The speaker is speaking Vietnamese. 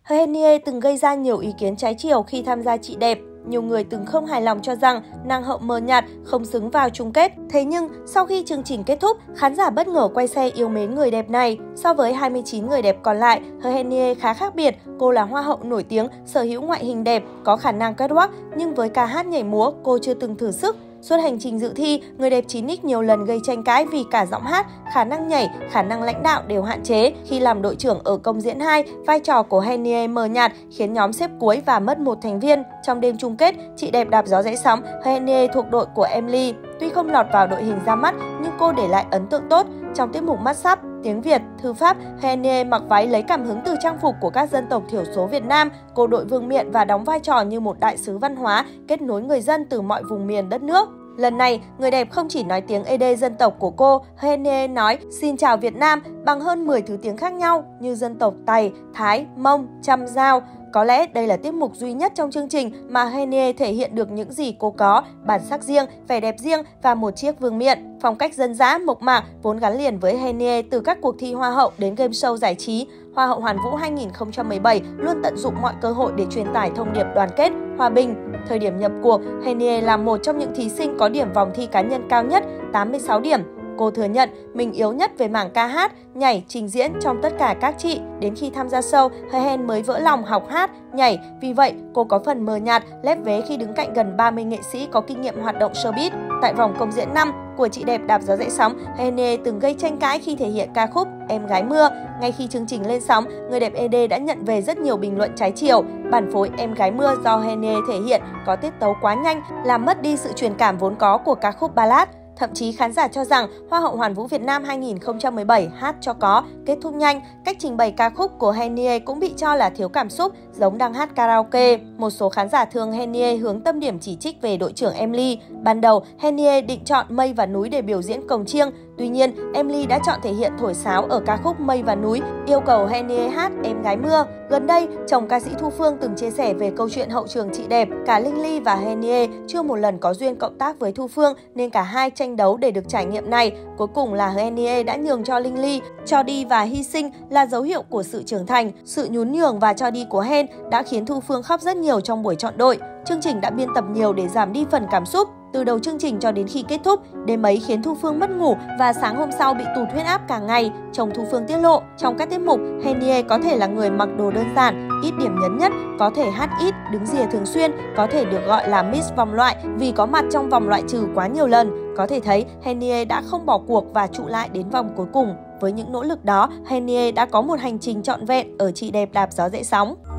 Henie từng gây ra nhiều ý kiến trái chiều khi tham gia Chị Đẹp. Nhiều người từng không hài lòng cho rằng nàng hậu mờ nhạt, không xứng vào chung kết. Thế nhưng, sau khi chương trình kết thúc, khán giả bất ngờ quay xe yêu mến người đẹp này. So với 29 người đẹp còn lại, Henie khá khác biệt. Cô là hoa hậu nổi tiếng, sở hữu ngoại hình đẹp, có khả năng catwalk, nhưng với ca hát nhảy múa, cô chưa từng thử sức. Suốt hành trình dự thi, người đẹp 9X nhiều lần gây tranh cãi vì cả giọng hát, khả năng nhảy, khả năng lãnh đạo đều hạn chế. Khi làm đội trưởng ở công diễn 2, vai trò của Henie mờ nhạt khiến nhóm xếp cuối và mất một thành viên. Trong đêm chung kết, Chị Đẹp đạp gió dãy sóng, Henie thuộc đội của Emily. Tuy không lọt vào đội hình ra mắt, nhưng cô để lại ấn tượng tốt. Trong tiết mục Mashup, tiếng Việt, thư pháp, Henie mặc váy lấy cảm hứng từ trang phục của các dân tộc thiểu số Việt Nam. Cô đội vương miện và đóng vai trò như một đại sứ văn hóa, kết nối người dân từ mọi vùng miền đất nước. Lần này, người đẹp không chỉ nói tiếng ED dân tộc của cô, Henie nói "Xin chào Việt Nam" bằng hơn 10 thứ tiếng khác nhau như dân tộc Tày, Thái, Mông, Chăm, Dao. Có lẽ đây là tiết mục duy nhất trong chương trình mà Henie thể hiện được những gì cô có, bản sắc riêng, vẻ đẹp riêng và một chiếc vương miện. Phong cách dân dã, mộc mạc vốn gắn liền với Henie từ các cuộc thi Hoa hậu đến game show giải trí. Hoa hậu Hoàn Vũ 2017 luôn tận dụng mọi cơ hội để truyền tải thông điệp đoàn kết, hòa bình. Thời điểm nhập cuộc, Henie là một trong những thí sinh có điểm vòng thi cá nhân cao nhất, 86 điểm. Cô thừa nhận mình yếu nhất về mảng ca hát, nhảy, trình diễn trong tất cả các chị. Đến khi tham gia show, Henie mới vỡ lòng học hát, nhảy. Vì vậy, cô có phần mờ nhạt, lép vế khi đứng cạnh gần 30 nghệ sĩ có kinh nghiệm hoạt động showbiz. Tại vòng công diễn 5 của Chị Đẹp đạp gió dãy sóng, Henie từng gây tranh cãi khi thể hiện ca khúc Em Gái Mưa. Ngay khi chương trình lên sóng, người đẹp ED đã nhận về rất nhiều bình luận trái chiều. Bản phối Em Gái Mưa do Henie thể hiện có tiết tấu quá nhanh, làm mất đi sự truyền cảm vốn có của ca khúc ballad. Thậm chí khán giả cho rằng Hoa hậu Hoàn Vũ Việt Nam 2017 hát cho có, kết thúc nhanh. Cách trình bày ca khúc của Henie cũng bị cho là thiếu cảm xúc, giống đang hát karaoke. Một số khán giả thương Henie hướng tâm điểm chỉ trích về đội trưởng Emily. Ban đầu, Henie định chọn Mây và Núi để biểu diễn cồng chiêng. Tuy nhiên, Emily đã chọn thể hiện thổi sáo ở ca khúc Mây và Núi, yêu cầu Henie hát Em Gái Mưa. Gần đây, chồng ca sĩ Thu Phương từng chia sẻ về câu chuyện hậu trường Chị Đẹp. Cả Linh Ly và Henie chưa một lần có duyên cộng tác với Thu Phương nên cả hai tranh đấu để được trải nghiệm này. Cuối cùng là Henie đã nhường cho Linh Ly. Cho đi và hy sinh là dấu hiệu của sự trưởng thành. Sự nhún nhường và cho đi của Hen đã khiến Thu Phương khóc rất nhiều trong buổi chọn đội. Chương trình đã biên tập nhiều để giảm đi phần cảm xúc. Từ đầu chương trình cho đến khi kết thúc, đêm ấy khiến Thu Phương mất ngủ và sáng hôm sau bị tụt huyết áp cả ngày. Chồng Thu Phương tiết lộ, trong các tiết mục, Henie có thể là người mặc đồ đơn giản, ít điểm nhấn nhất, có thể hát ít, đứng rìa thường xuyên, có thể được gọi là Miss vòng loại vì có mặt trong vòng loại trừ quá nhiều lần. Có thể thấy, Henie đã không bỏ cuộc và trụ lại đến vòng cuối cùng. Với những nỗ lực đó, Henie đã có một hành trình trọn vẹn ở Chị Đẹp đạp gió dãy sóng.